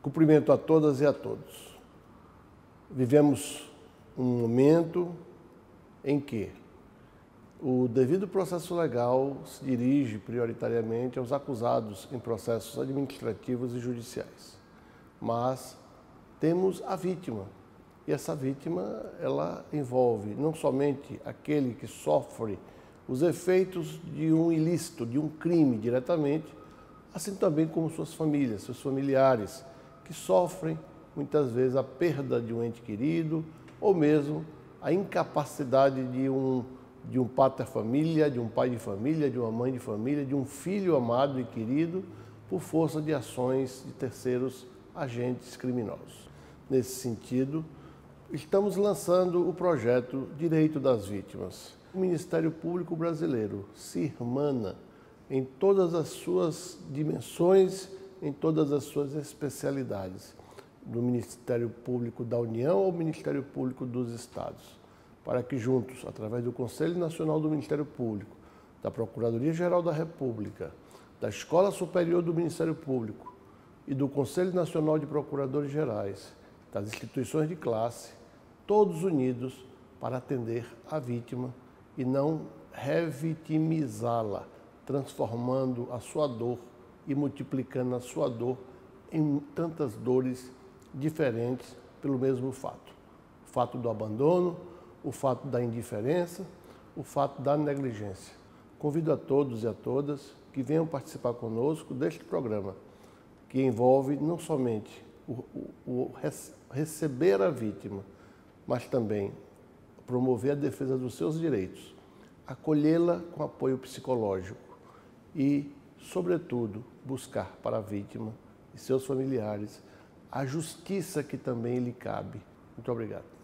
Cumprimento a todas e a todos. Vivemos um momento em que o devido processo legal se dirige prioritariamente aos acusados em processos administrativos e judiciais. Mas temos a vítima, e essa vítima ela envolve não somente aquele que sofre os efeitos de um ilícito, de um crime diretamente, assim também como suas famílias, seus familiares, que sofrem muitas vezes a perda de um ente querido ou mesmo a incapacidade de um pater família, de um pai de família, de uma mãe de família, de um filho amado e querido por força de ações de terceiros agentes criminosos. Nesse sentido, estamos lançando o projeto Direito das Vítimas. O Ministério Público Brasileiro se irmana em todas as suas dimensões, em todas as suas especialidades, do Ministério Público da União ao Ministério Público dos Estados, para que juntos, através do Conselho Nacional do Ministério Público, da Procuradoria-Geral da República, da Escola Superior do Ministério Público e do Conselho Nacional de Procuradores Gerais, das instituições de classe, todos unidos para atender a vítima e não revitimizá-la, transformando a sua dor e multiplicando a sua dor em tantas dores diferentes pelo mesmo fato. O fato do abandono, o fato da indiferença, o fato da negligência. Convido a todos e a todas que venham participar conosco deste programa, que envolve não somente o receber a vítima, mas também promover a defesa dos seus direitos, acolhê-la com apoio psicológico e, sobretudo, buscar para a vítima e seus familiares a justiça que também lhe cabe. Muito obrigado.